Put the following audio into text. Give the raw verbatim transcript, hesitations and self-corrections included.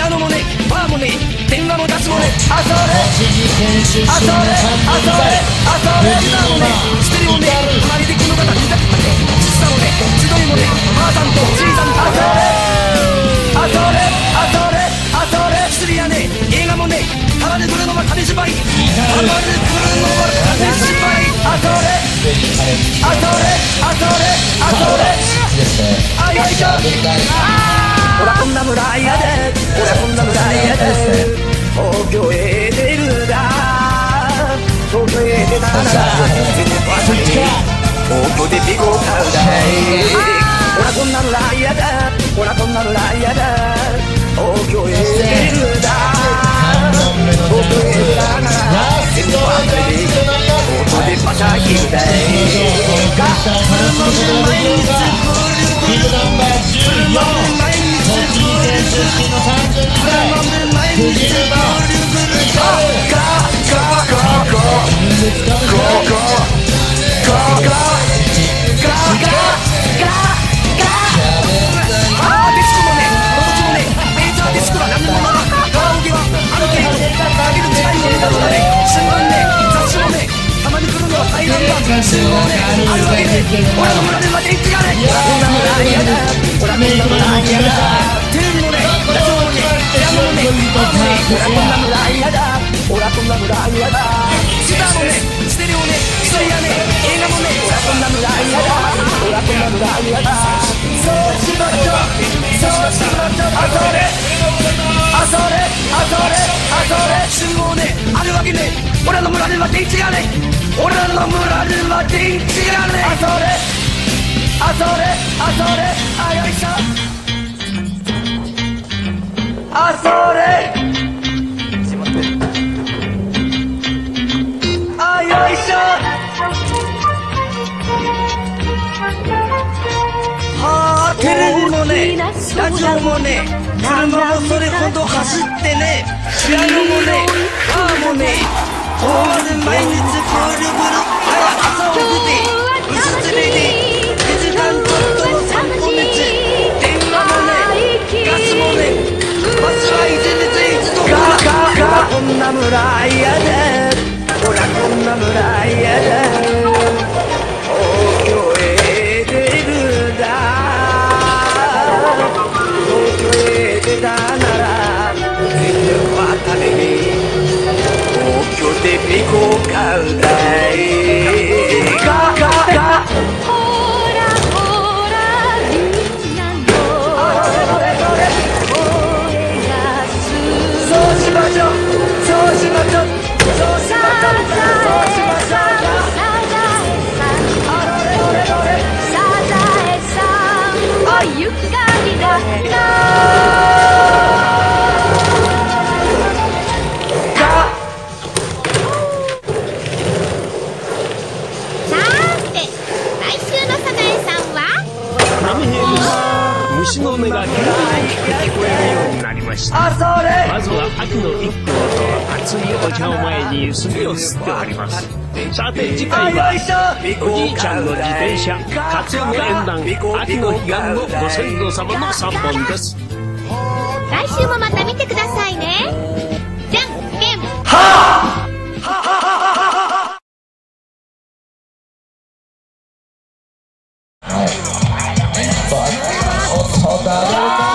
アノもねバーもね電話も出すもねあそれあそれあそれあそれギターもねステレオねまりでこの方見たくてちっさもね千鳥もねばあさんとじいさんあそれあそれあそれあそれ薬やね映画もねただで来るのは金縛りただで来るのは金縛りあそれあそれあそれあそれあよいしょほらこんな村やでほらこんな村やで東京へ出るだ東京へ出たなら全部忘れて東京でビゴを買うだいほらこんな村やだほらこんな村やだ東京へ出るだ東京へ出たなら全部忘れて東京でバシャヒルだいガッツム毎日来るビルナンバーじゅうよん栃木県出身のさんじゅうにさい藤沼ガーガーガーガーガーガーガーガーガーガーガーガーガーガーあーディスコもねローチもねメジャーディスコは何でもないカラオケはある程度かける時代のネタとかね新聞ね雑誌もねたまに来るのは台湾版新聞ねあるわけで俺の村では電気がねほらこんな村嫌だほらこんな村嫌だテレビもねラジオもねピアノもねほらこんな村嫌だほらこんな村嫌だギターもねステレオね薬やね映画もねほらこんな村嫌だほらこんな村嫌だそうしましょうそうしましょうあそれあそれあそれあそれ信号ねあるわけね俺の村では電池がね俺の村では電池がねあそれあそれあそれあよいしょあそれしまってあよいしょはあテレビもねラジオもね車もそれほど走ってねピアノもねバーもね遠出毎日ぐるぐる朝を出て薄つれでにじかんちょっとの散歩道電話もねガスもねバスはいちにちいちとガーガーガーこんな村やでほらこんな村やで東京へ出るだ東京へ出たなら全力はために東京でビコを買うだいガーガーガーほらほらみんなのそうしましょうそうしましょうそうしましょうそうしましょうゆかりだ虫の音が聞こえるようになりました。まずは秋の一票と熱いお茶を前に墨を吸っております。さて次回はおじいちゃんの自転車カツオの縁談秋の彼岸のご先祖様のさんぼんです。 来週もまた見てくださいね。じゃんけんはあ But also that